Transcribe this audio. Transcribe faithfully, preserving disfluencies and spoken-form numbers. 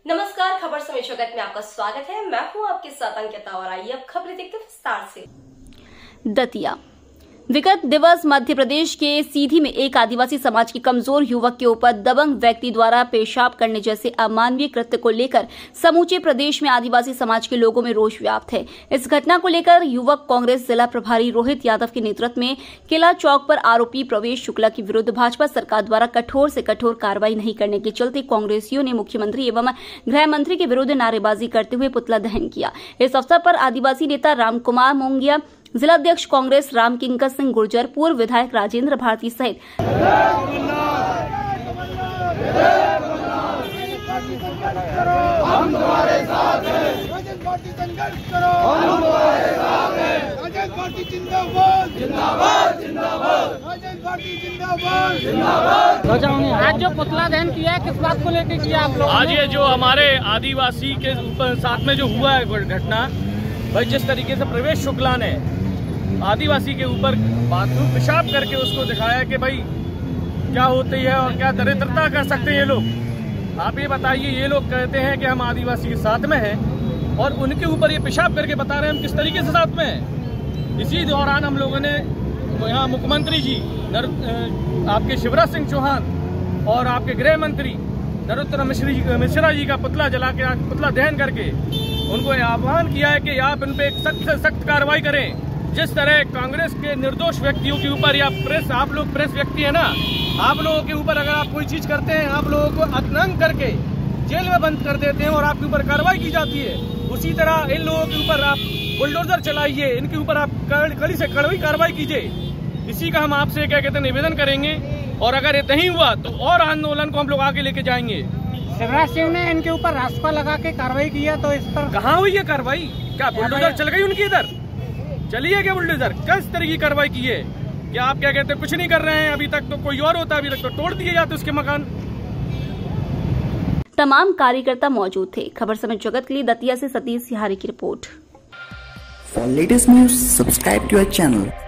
नमस्कार, खबर समय जगत में आपका स्वागत है। मैं हूं आपके साथ अंकिता और आइए अब खबरें देखते विस्तार से। दतिया विगत दिवस मध्य प्रदेश के सीधी में एक आदिवासी समाज के कमजोर युवक के ऊपर दबंग व्यक्ति द्वारा पेशाब करने जैसे अमानवीय कृत्य को लेकर समूचे प्रदेश में आदिवासी समाज के लोगों में रोष व्याप्त है। इस घटना को लेकर युवक कांग्रेस जिला प्रभारी रोहित यादव के नेतृत्व में किला चौक पर आरोपी प्रवेश शुक्ला के विरुद्ध भाजपा सरकार द्वारा कठोर से कठोर कार्रवाई नहीं करने के चलते कांग्रेसियों ने मुख्यमंत्री एवं गृह मंत्री के विरुद्ध नारेबाजी करते हुए पुतला दहन किया। इस अवसर पर आदिवासी नेता राम कुमार मोंगिया, जिला अध्यक्ष कांग्रेस राम किंकर सिंह गुर्जर, पूर्व विधायक राजेंद्र भारती सहित आज जो पुतला दहन किया है, किस बात को लेकर किया आप लोग? आज ये जो हमारे आदिवासी के ऊपर साथ में जो हुआ है घटना, भाई जिस तरीके से प्रवेश शुक्ला ने आदिवासी के ऊपर बाथरूम पेशाब करके उसको दिखाया कि भाई क्या होती है और क्या दरिद्रता कर सकते हैं ये लोग। आप ये बताइए, ये लोग कहते हैं कि हम आदिवासी के साथ में हैं और उनके ऊपर ये पेशाब करके बता रहे हैं हम किस तरीके से साथ में हैं। इसी दौरान हम लोगों ने यहाँ मुख्यमंत्री जी नर, आपके शिवराज सिंह चौहान और आपके गृह मंत्री नरोत्तम मिश्रा जी का पुतला जला के पुतला दहन करके उनको आह्वान किया है कि आप इन पे सख्त से सख्त कार्रवाई करें। जिस तरह कांग्रेस के निर्दोष व्यक्तियों के ऊपर या प्रेस, आप लोग प्रेस व्यक्ति है ना, आप लोगों के ऊपर अगर आप कोई चीज करते हैं, आप लोगों को अनंग करके जेल में बंद कर देते हैं और आपके ऊपर कार्रवाई की जाती है। उसी तरह इन लोगों के ऊपर आप बुलडोजर चलाइए, इनके ऊपर आप कड़ी से कड़वी कार्रवाई कीजिए। इसी का हम आपसे क्या कहते हैं निवेदन करेंगे और अगर ये नहीं हुआ तो और आंदोलन को हम लोग आगे लेके जाएंगे। शिवराज सिंह ने इनके ऊपर रास्ता लगा के कार्रवाई की है, तो इस पर कहाँ हुई है कार्रवाई? क्या बुलडोजर चल गई उनकी? इधर चलिए क्या बुलडोजर? किस तरह की कार्रवाई की है? क्या आप क्या कहते हैं कुछ नहीं कर रहे हैं? अभी तक तो कोई और होता, अभी तक तो तोड़ दिए जाते उसके मकान। तमाम कार्यकर्ता मौजूद थे। खबर समय जगत के लिए दतिया से सतीश सिहारी की रिपोर्ट। For latest news, subscribe to our channel.